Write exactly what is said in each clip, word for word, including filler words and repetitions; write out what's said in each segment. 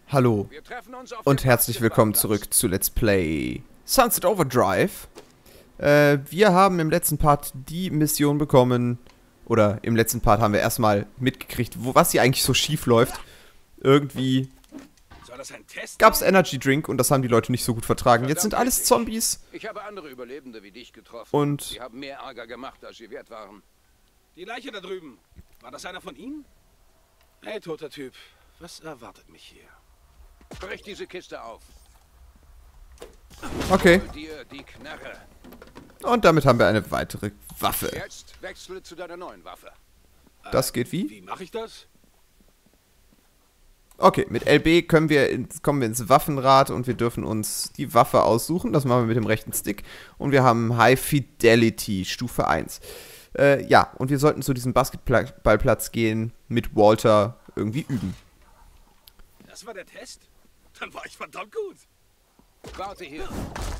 Hallo und herzlich willkommen zurück zu Let's Play Sunset Overdrive. Äh, wir haben im letzten Part die Mission bekommen, oder im letzten Part haben wir erstmal mitgekriegt, wo, was hier eigentlich so schief läuft. Irgendwie gab es Energy Drink und das haben die Leute nicht so gut vertragen. Jetzt sind alles Zombies. Ich habe andere Überlebende wie dich getroffen. Und sie haben mehr Ärger gemacht, als sie wert waren. Die Leiche da drüben. War das einer von Ihnen? Hey, toter Typ. Was erwartet mich hier? Brich diese Kiste auf. okay. Hol dir die Knarre. Und damit haben wir eine weitere Waffe. Jetzt wechsle zu deiner neuen Waffe. Das geht wie? Wie mache ich das? Okay, mit L B können wir ins, kommen wir ins Waffenrad und wir dürfen uns die Waffe aussuchen. Das machen wir mit dem rechten Stick. Und wir haben High Fidelity, Stufe eins. Äh, ja, und wir sollten zu diesem Basketballplatz gehen, mit Walter irgendwie üben. Das war der Test? Dann war ich verdammt gut. Warte hier.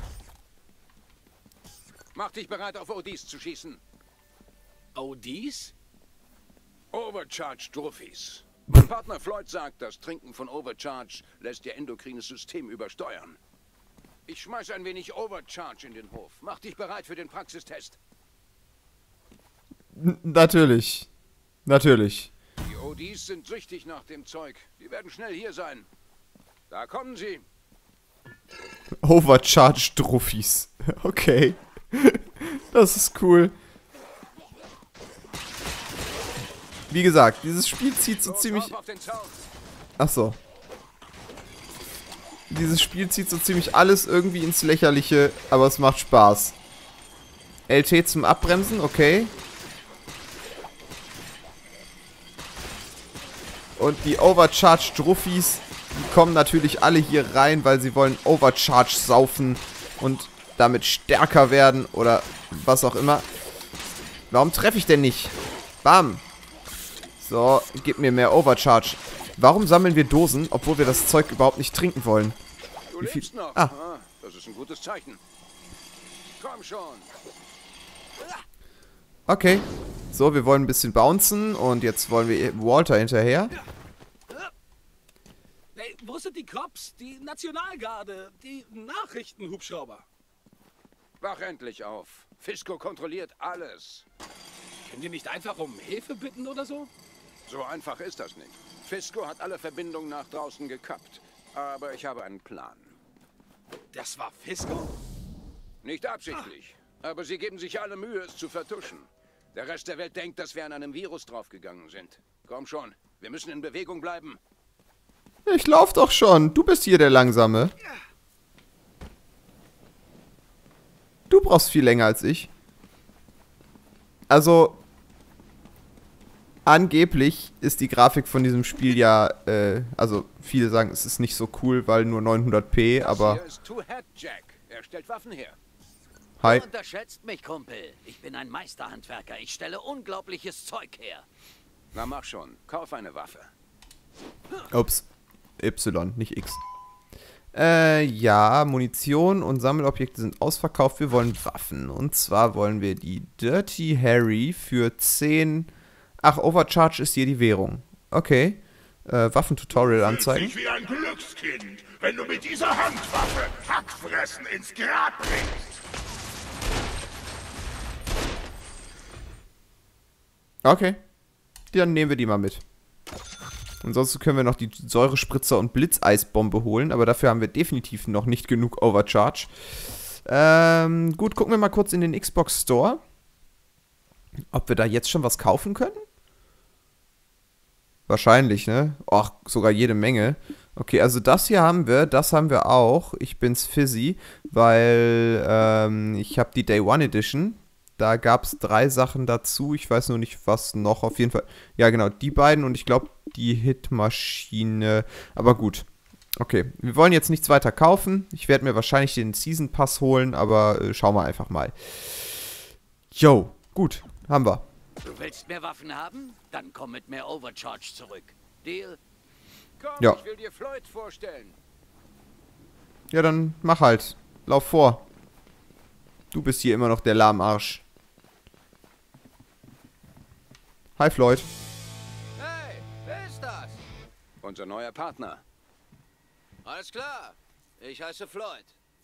Mach dich bereit, auf O Ds zu schießen. O Ds? Overcharge Trophies. Mein Partner Floyd sagt, das Trinken von Overcharge lässt ihr endokrines System übersteuern. Ich schmeiß ein wenig Overcharge in den Hof. Mach dich bereit für den Praxistest. N natürlich. Natürlich. Die O Ds sind süchtig nach dem Zeug. Die werden schnell hier sein. Da kommen sie. Overcharge Trophies. Okay. Das ist cool. Wie gesagt, dieses Spiel zieht so Los, ziemlich... rauf auf den Zaun. Ach so. Dieses Spiel zieht so ziemlich alles irgendwie ins Lächerliche, aber es macht Spaß. L T zum Abbremsen, okay. Und die Overcharge Trophies, die kommen natürlich alle hier rein, weil sie wollen Overcharge saufen und damit stärker werden oder was auch immer. Warum treffe ich denn nicht? Bam. So, gib mir mehr Overcharge. Warum sammeln wir Dosen, obwohl wir das Zeug überhaupt nicht trinken wollen? Du Wie viel? lebst noch. Ah. Ah, das ist ein gutes Zeichen. Komm schon. Okay. So, wir wollen ein bisschen bouncen und jetzt wollen wir Walter hinterher. Hey, wo sind die Cops? Die Nationalgarde? Die Nachrichtenhubschrauber? Wach endlich auf. Fisco kontrolliert alles. Können die nicht einfach um Hilfe bitten oder so? So einfach ist das nicht. Fisco hat alle Verbindungen nach draußen gekappt. Aber ich habe einen Plan. Das war Fisco? Nicht absichtlich. Aber sie geben sich alle Mühe, es zu vertuschen. Der Rest der Welt denkt, dass wir an einem Virus draufgegangen sind. Komm schon, wir müssen in Bewegung bleiben. Ich lauf doch schon. Du bist hier der Langsame. Du brauchst viel länger als ich. Also, angeblich ist die Grafik von diesem Spiel ja, äh, also viele sagen, es ist nicht so cool, weil nur neunhundert p, Das aber... hier ist Two Head Jack. Er stellt Waffen her. Hi. Du unterschätzt mich, Kumpel. Ich bin ein Meisterhandwerker. Ich stelle unglaubliches Zeug her. Na mach schon, kauf eine Waffe. Ups. Y, nicht X. Äh, ja, Munition und Sammelobjekte sind ausverkauft. Wir wollen Waffen. Und zwar wollen wir die Dirty Harry für zehn... Ach, Overcharge ist hier die Währung. Okay. Äh, Waffentutorial anzeigen. Dich wie ein Glückskind, wenn du mit dieser Handwaffe Hackfressen ins Grab bringst. Okay. Dann nehmen wir die mal mit. Ansonsten können wir noch die Säurespritzer und Blitzeisbombe holen, aber dafür haben wir definitiv noch nicht genug Overcharge. Ähm, gut, gucken wir mal kurz in den Xbox Store. Ob wir da jetzt schon was kaufen können? Wahrscheinlich, ne? Ach, sogar jede Menge. Okay, also das hier haben wir, das haben wir auch. Ich bin's Fizzy, weil ähm, ich habe die Day One Edition. Da gab es drei Sachen dazu. Ich weiß nur nicht, was noch. Auf jeden Fall. Ja, genau, die beiden und ich glaube, die Hitmaschine. Aber gut. Okay, wir wollen jetzt nichts weiter kaufen. Ich werde mir wahrscheinlich den Season Pass holen, aber äh, schauen wir einfach mal. Yo, gut, haben wir. Du willst mehr Waffen haben? Dann komm mit mehr Overcharge zurück. Deal? Komm, Ja. ich will dir Floyd vorstellen. Ja, dann mach halt. Lauf vor. Du bist hier immer noch der Lahmarsch. Hi, Floyd. Hey, wer ist das? Unser neuer Partner. Alles klar. Ich heiße Floyd.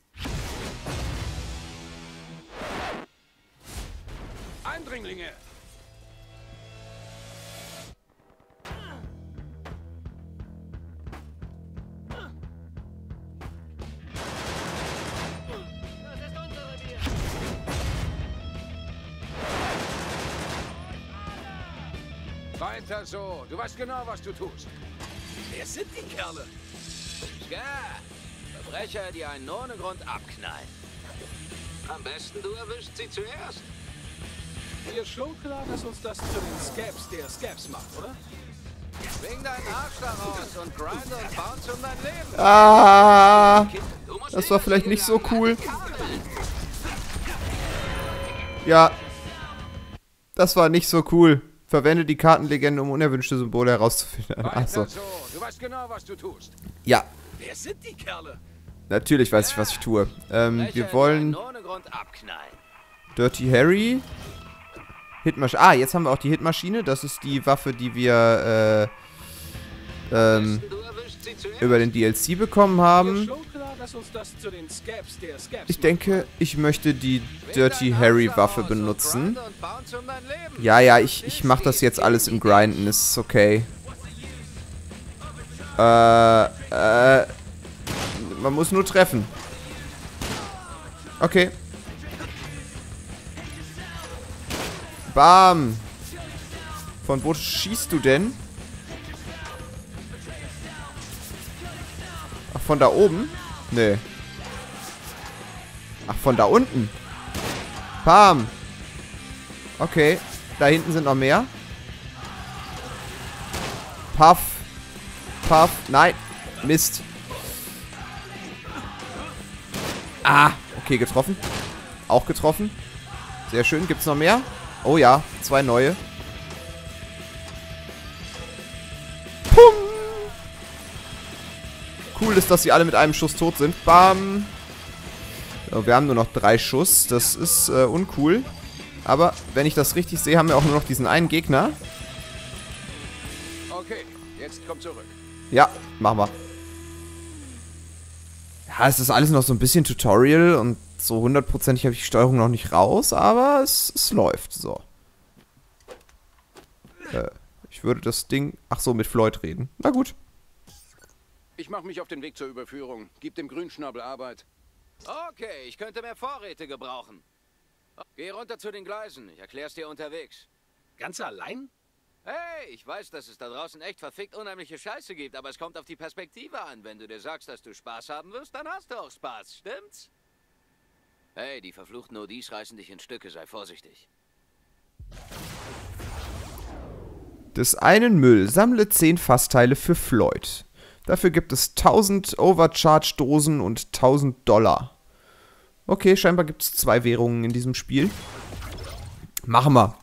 Eindringlinge! Weiter so. Du weißt genau, was du tust. Wer sind die Kerle? Ja, Verbrecher, die einen ohne Grund abknallen. Am besten du erwischst sie zuerst. Dir schon klar, dass uns das zu den Scabs der Scabs macht, oder? Schwing deinen Arsch da raus und grind und bounce um dein Leben. Ah, Du musst das war eh vielleicht nicht so gegangen, cool. alte Kabel. Ja, das war nicht so cool. Verwende die Kartenlegende, um unerwünschte Symbole herauszufinden. Weiter Achso. so. Du weißt genau, was du tust. Ja, Wer sind die Kerle? natürlich weiß ich, was ich tue. Ähm, Verbrecher, wir die wollen einen ohne Grund abknallen. Dirty Harry. Hitmaschine. Ah, jetzt haben wir auch die Hitmaschine. Das ist die Waffe, die wir äh, ähm, Du erwischst sie zuerst. über den D L C bekommen Dir haben. schon klar, dass uns das zu den Scabs der Scabs Ich macht, denke, ich möchte die Schwing Dirty deinen Harry Arsch da Waffe raus und benutzen. grind und bounce um dein Leben. Ja, ja, ich, ich mach das jetzt alles im Grinden. Ist okay. Äh, äh, man muss nur treffen. Okay. Bam. Von wo schießt du denn? Ach, von da oben? Nee. Ach, von da unten. Bam. Okay. Da hinten sind noch mehr. Puff. Puff. Nein. Mist. Ah. Okay, getroffen. Auch getroffen. Sehr schön. Gibt's noch mehr? Oh ja. Zwei neue. Pum. Cool ist, dass sie alle mit einem Schuss tot sind. Bam. So, wir haben nur noch drei Schuss. Das ist äh, uncool. Aber wenn ich das richtig sehe, haben wir auch nur noch diesen einen Gegner. Okay, jetzt komm zurück. Ja, machen wir. Ja, es ist alles noch so ein bisschen Tutorial und so hundertprozentig habe ich die Steuerung noch nicht raus, aber es, es läuft so. Äh, ich würde das Ding... Ach so, mit Floyd reden. Na gut. Ich mache mich auf den Weg zur Überführung. Gib dem Grünschnabel Arbeit. Okay, ich könnte mehr Vorräte gebrauchen. Geh runter zu den Gleisen. Ich erklär's dir unterwegs. Ganz allein? Hey, ich weiß, dass es da draußen echt verfickt unheimliche Scheiße gibt, aber es kommt auf die Perspektive an. Wenn du dir sagst, dass du Spaß haben wirst, dann hast du auch Spaß, stimmt's? Hey, die verfluchten O Ds reißen dich in Stücke, sei vorsichtig. Des einen Müll. Sammle zehn Fassteile für Floyd. Dafür gibt es tausend Overcharge-Dosen und tausend Dollar. Okay, scheinbar gibt es zwei Währungen in diesem Spiel. Machen wir.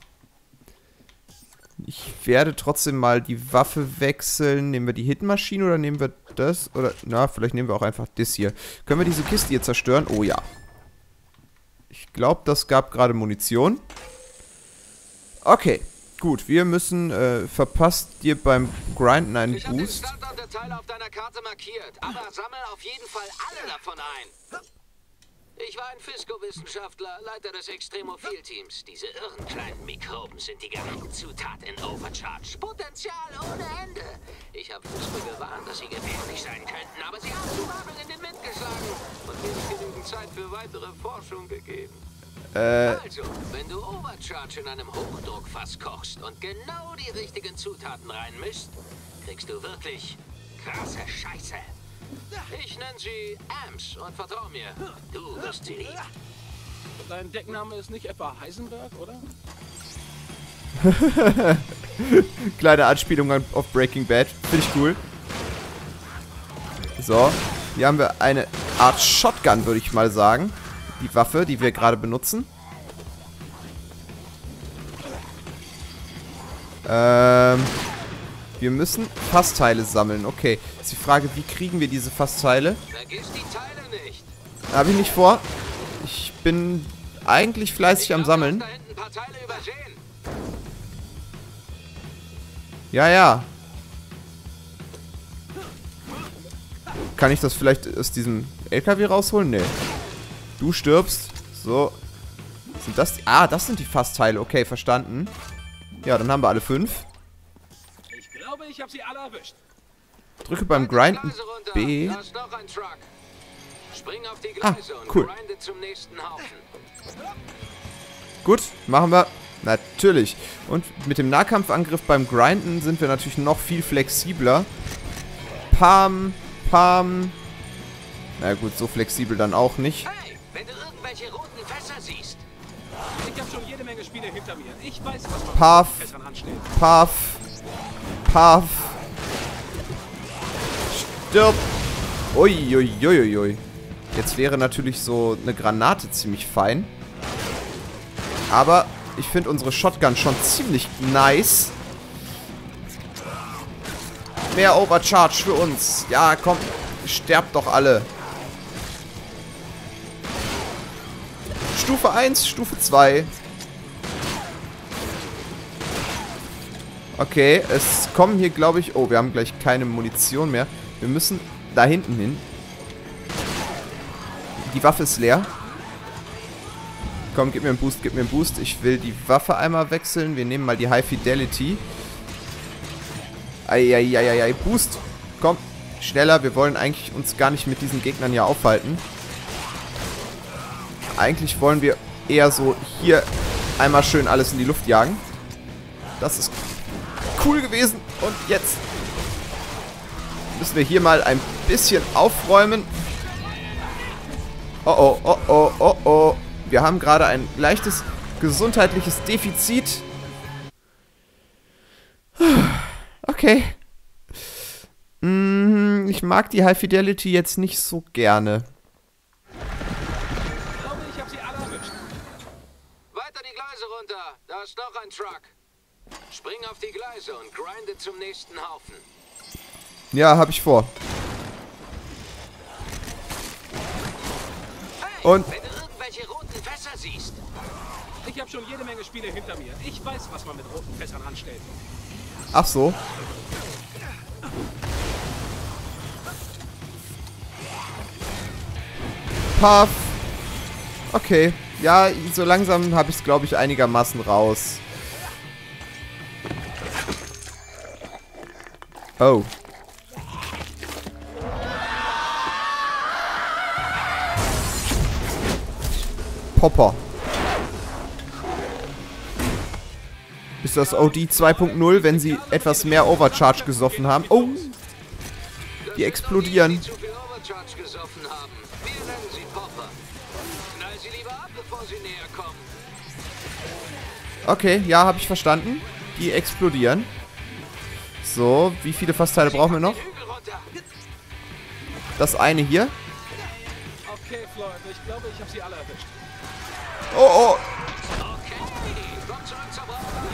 Ich werde trotzdem mal die Waffe wechseln. Nehmen wir die Hitmaschine oder nehmen wir das? Oder, na, vielleicht nehmen wir auch einfach das hier. Können wir diese Kiste hier zerstören? Oh ja. Ich glaube, das gab gerade Munition. Okay, gut. Wir müssen, äh, verpasst dir beim Grinden einen Ich habe den Boost. Standort der Teile auf deiner Karte markiert, aber sammel auf jeden Fall alle davon ein. Ich war ein Fisco-Wissenschaftler, Leiter des Extremophil-Teams. Diese irren kleinen Mikroben sind die geheime Zutat in Overcharge. Potenzial ohne Ende. Ich habe Fisco gewarnt, dass sie gefährlich sein könnten, aber sie haben zu Babel in den Wind geschlagen und mir nicht genügend Zeit für weitere Forschung gegeben. Äh, Also, wenn du Overcharge in einem Hochdruckfass kochst und genau die richtigen Zutaten reinmischst, kriegst du wirklich krasse Scheiße. Ich nenne sie Amps und vertrau mir, du wirst sie lieben. Dein Deckname ist nicht etwa Heisenberg, oder? kleine Anspielung an- auf Breaking Bad. Finde ich cool. So, hier haben wir eine Art Shotgun, würde ich mal sagen. Die Waffe, die wir gerade benutzen. Ähm, wir müssen Fassteile sammeln. Okay, ist die Frage, wie kriegen wir diese Fassteile? Vergiss die Teile nicht. Habe ich nicht vor. Ich bin eigentlich fleißig Ich am glaube, Sammeln. du hast da hinten ein paar Teile übersehen. Ja, ja. Kann ich das vielleicht aus diesem L K W rausholen? Nee. Du stirbst. So. Sind das die... Ah, das sind die Fassteile. Okay, verstanden. Ja, dann haben wir alle fünf. Ich glaube, ich habe sie alle erwischt. Drücke beim Grinden B. Da ist noch ein Truck. Spring auf die Ah, Gleise und cool. grinde zum nächsten Haufen. Gut, machen wir. Natürlich. Und mit dem Nahkampfangriff beim Grinden sind wir natürlich noch viel flexibler. Pam, pam. Na gut, so flexibel dann auch nicht. Hey, wenn du irgendwelche roten Fässer siehst. Ich habe schon jede Menge Spiele hinter mir. Ich weiß, was man Paff, mit Fässern anstellt. paff, paff. Stirb. Uiuiuiui. Jetzt wäre natürlich so eine Granate ziemlich fein. Aber ich finde unsere Shotgun schon ziemlich nice. Mehr Overcharge für uns. Ja, komm. Sterbt doch alle. Stufe eins, Stufe zwei. Okay, es kommen hier, glaube ich... Oh, wir haben gleich keine Munition mehr. Wir müssen da hinten hin. Die Waffe ist leer. Komm, gib mir einen Boost, gib mir einen Boost. Ich will die Waffe einmal wechseln. Wir nehmen mal die High Fidelity. Eieieiei, Boost. Komm, schneller. Wir wollen eigentlich uns gar nicht mit diesen Gegnern hier aufhalten. Eigentlich wollen wir eher so hier einmal schön alles in die Luft jagen. Das ist cool gewesen. Und jetzt müssen wir hier mal ein bisschen aufräumen. Oh oh, oh oh, oh oh. Wir haben gerade ein leichtes gesundheitliches Defizit. Okay. Mm, ich mag die High Fidelity jetzt nicht so gerne. Ich glaube, ich habe sie alle erwischt. Weiter die Gleise runter. Da ist noch ein Truck. Spring auf die Gleise und grinde zum nächsten Haufen. Ja, habe ich vor. Hey, Und- wenn du irgendwelche roten Fässer siehst. Ich habe schon jede Menge Spiele hinter mir. Ich weiß, was man mit roten Fässern anstellt. Ach so. Puff. Okay. Ja, so langsam habe ich es, glaube ich, einigermaßen raus. Oh. Popper. Ist das O D zwei Punkt null, wenn sie etwas mehr Overcharge gesoffen haben? Oh! Die explodieren. Die zu viel Overcharge gesoffen haben. Wir nennen sie Popper. Knall sie lieber ab, bevor sie näher kommen. Okay, ja, habe ich verstanden. Die explodieren. So, wie viele Fassteile brauchen wir noch? Den Hügel runter. Das eine hier. Okay, Floyd, ich glaube, ich habe sie alle erwischt. Oh, oh. Okay, komm zurück zur Brauerei.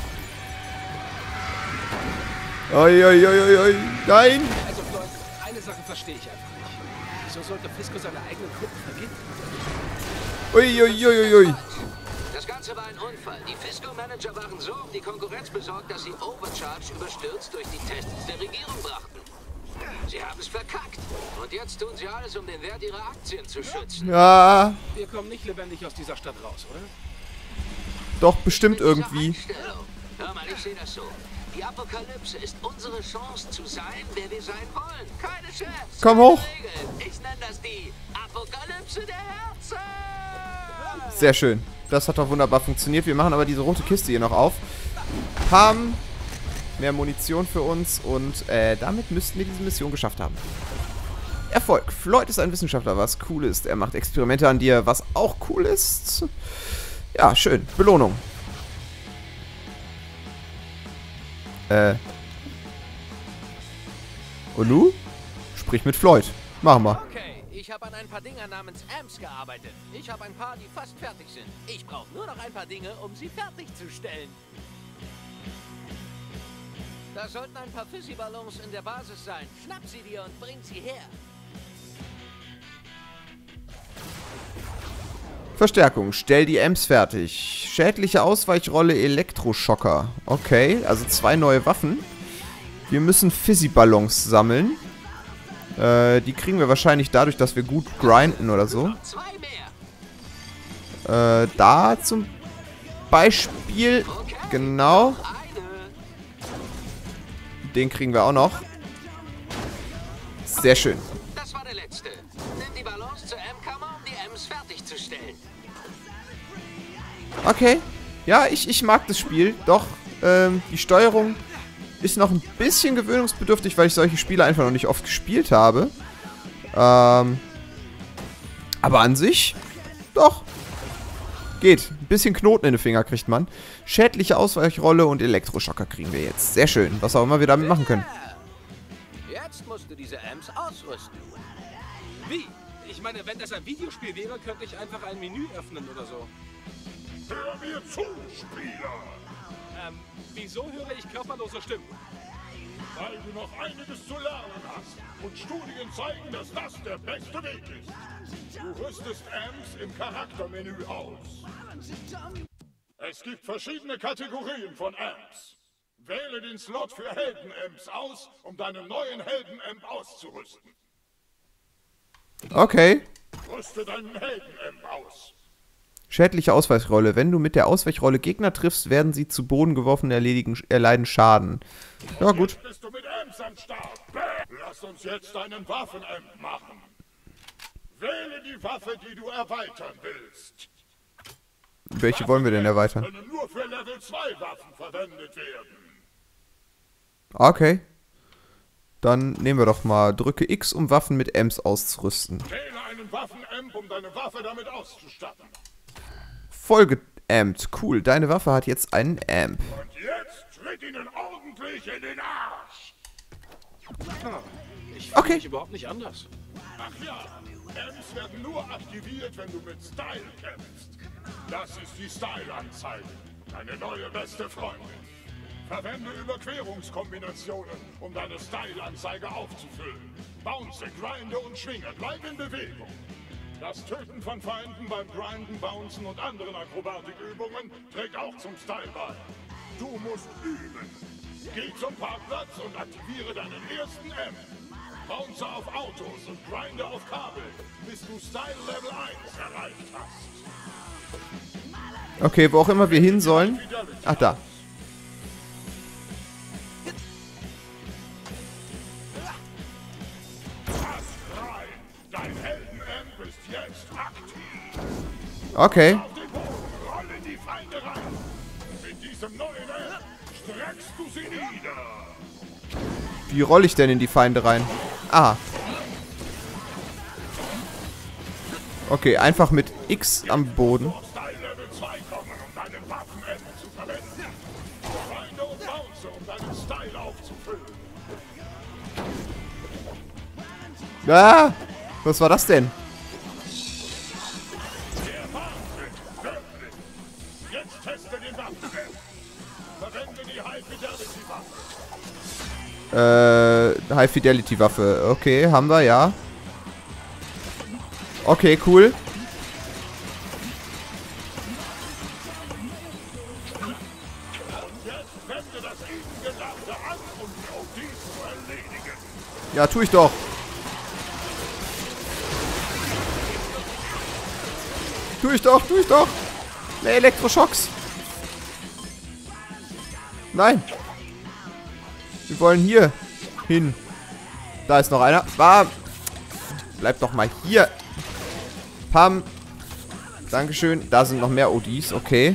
Oi, oi, oi, oi, oi. Nein. Also, Floyd, eine Sache verstehe ich einfach nicht. Wieso sollte Fisco seine eigenen Kunden vergiften? Ui, ui, ui, ui, ui. Das Ganze war ein Unfall. Die Fisco-Manager waren so um die Konkurrenz besorgt, dass sie Overcharge überstürzt durch die Tests der Regierung brachten. Sie haben es verkackt. Und jetzt tun sie alles, um den Wert ihrer Aktien zu schützen. Ja, Wir kommen nicht lebendig aus dieser Stadt raus, oder? doch, bestimmt Mit dieser irgendwie. Einstellung. Hör mal, ich sehe das so. Die Apokalypse ist unsere Chance zu sein, wer wir sein wollen. Keine Chefs. Komm keine hoch. Regeln. Ich nenne das die Apokalypse der Herzen. Sehr schön. Das hat doch wunderbar funktioniert. Wir machen aber diese rote Kiste hier noch auf. Haben mehr Munition für uns und äh, damit müssten wir diese Mission geschafft haben. Erfolg. Floyd ist ein Wissenschaftler, was cool ist. Er macht Experimente an dir, was auch cool ist. Ja, schön. Belohnung. Äh. Und nu? Sprich mit Floyd. Machen wir. Okay, ich habe an ein paar Dinger namens Amps gearbeitet. Ich habe ein paar, die fast fertig sind. Ich brauche nur noch ein paar Dinge, um sie fertigzustellen. Da sollten ein paar Fizzy-Ballons in der Basis sein. Schnapp sie dir und bring sie her. Verstärkung. Stell die Amps fertig. Schädliche Ausweichrolle Elektroschocker. Okay, also zwei neue Waffen. Wir müssen Fizzy-Ballons sammeln. Äh, die kriegen wir wahrscheinlich dadurch, dass wir gut grinden oder so. Zwei mehr. Äh, da zum Beispiel. Genau. Den kriegen wir auch noch. Sehr schön. Das war der letzte. Nimm die Balance zur M-Kammer, um die Ems fertigzustellen. Okay. Ja, ich, ich mag das Spiel. Doch, ähm, die Steuerung ist noch ein bisschen gewöhnungsbedürftig, weil ich solche Spiele einfach noch nicht oft gespielt habe. Ähm, aber an sich, doch. Geht. Ein bisschen Knoten in den Finger kriegt man. Schädliche Ausweichrolle und Elektroschocker kriegen wir jetzt. Sehr schön. Was auch immer wir damit machen können. Jetzt musst du diese Ems ausrüsten. Wie? Ich meine, wenn das ein Videospiel wäre, könnte ich einfach ein Menü öffnen oder so. Hör mir zu, Spieler! Ähm, wieso höre ich körperlose Stimmen? Weil du noch einiges zu lernen hast. Und Studien zeigen, dass das der beste Weg ist. Du rüstest Ems im Charaktermenü aus. Es gibt verschiedene Kategorien von Ems. Wähle den Slot für Helden-Ems aus, um deinen neuen Helden-Emp auszurüsten. Okay. Rüste deinen Helden-Emp aus. Schädliche Ausweichrolle. Wenn du mit der Ausweichrolle Gegner triffst, werden sie zu Boden geworfen und erledigen, erleiden Schaden. Ja, gut. Jetzt bist du mit Ems am Start. Lass uns jetzt einen Waffen-Emp machen. Wähle die Waffe, die du erweitern willst. Welche wollen wir denn erweitern? Können nur für Level zwei Waffen verwendet werden. Okay. Dann nehmen wir doch mal, drücke X, um Waffen mit Ems auszurüsten. Wähle einen Waffen-Emp, um deine Waffe damit auszustatten. Voll geampt. Cool, deine Waffe hat jetzt einen Amp. Und jetzt tritt ihnen ordentlich in den Arsch. Ah, ich fühle Okay. mich überhaupt nicht anders. Ach ja, Ems werden nur aktiviert, wenn du mit Style kämpfst. Das ist die Style-Anzeige, deine neue beste Freundin. Verwende Überquerungskombinationen, um deine Style-Anzeige aufzufüllen. Bounce, grinde und schwinge, bleib in Bewegung. Das Töten von Feinden beim Grinden, Bouncen und anderen Akrobatikübungen trägt auch zum Style bei. Du musst üben. Geh zum Parkplatz und aktiviere deinen ersten Amp. Bounce auf Autos und grinde auf Kabel, bis du Style Level eins erreicht hast. Okay, wo auch immer wir hin sollen. Ach, da. Dein Helden-Amp ist jetzt aktiv. Okay. Auf den Boden, rolle die Feinde rein. Mit diesem neuen Amp streckst du sie nieder. Wie rolle ich denn in die Feinde rein? Aha. Okay, einfach mit X am Boden. Auf Style Level zwei kommen, um deinen Waffen-Amp zu verwenden. Grinde und bounce, um deinen Style aufzufüllen. Ah! Was war das denn? Der Wahnsinn, wirklich. Jetzt teste den Waffen-Amp. Verwende die High-Fidelity-Waffe. Äh, High-Fidelity-Waffe. Okay, haben wir, ja. Okay, cool. Jetzt wende das eben Gesagte an, um die O Ds zu erledigen. Ja, tu ich doch. Tu ich doch, tu ich doch. Mehr Elektroschocks. Nein. Wir wollen hier hin. Da ist noch einer. Bam. Bleib doch mal hier. Pam. Dankeschön. Da sind noch mehr O Ds. Okay.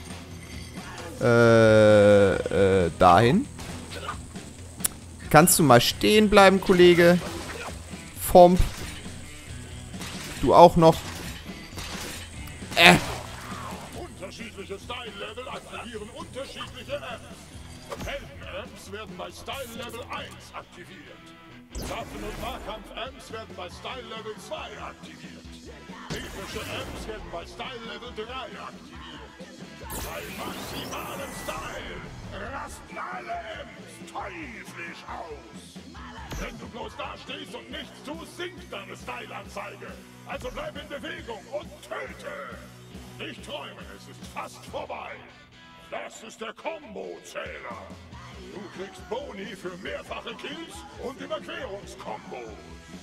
Äh, äh, dahin. Kannst du mal stehen bleiben, Kollege? Fomp. Du auch noch. Äh. Unterschiedliche Style-Level aktivieren unterschiedliche Amps. Helden-Amps werden bei Style-Level eins aktiviert. Waffen- und Nahkampf-Amps werden bei Style-Level zwei aktiviert. Epische Amps werden bei Style-Level drei aktiviert. Bei maximalem Style rasten alle Amps teuflisch aus. Wenn du bloß da stehst und nichts tust, sinkt deine Style-Anzeige. Also bleib in Bewegung und töte. Ich träume, es ist fast vorbei. Das ist der Combo-Zähler. Du kriegst Boni für mehrfache Kills und Überquerungskombos.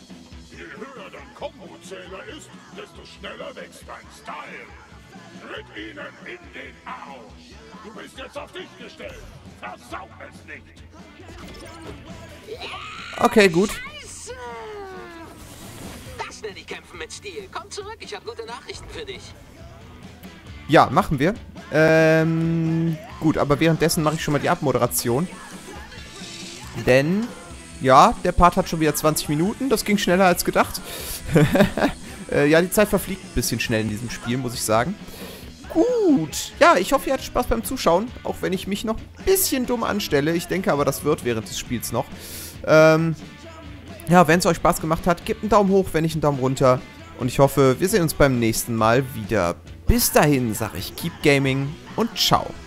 Je höher dein Kombo-Zähler ist, desto schneller wächst dein Style. Tritt ihnen in den Arsch. Du bist jetzt auf dich gestellt. Versau es nicht. Okay, gut. Scheiße! Das nenne ich Kämpfen mit Stil. Komm zurück, ich habe gute Nachrichten für dich. Ja, machen wir. Ähm, gut, aber währenddessen mache ich schon mal die Abmoderation. Denn, ja, der Part hat schon wieder zwanzig Minuten. Das ging schneller als gedacht. äh, ja, die Zeit verfliegt ein bisschen schnell in diesem Spiel, muss ich sagen. Gut. Ja, ich hoffe, ihr hattet Spaß beim Zuschauen. Auch wenn ich mich noch ein bisschen dumm anstelle. Ich denke aber, das wird während des Spiels noch. Ähm, ja, wenn es euch Spaß gemacht hat, gebt einen Daumen hoch, wenn nicht einen Daumen runter. Und ich hoffe, wir sehen uns beim nächsten Mal wieder. Bis dahin sage ich Keep Gaming und ciao.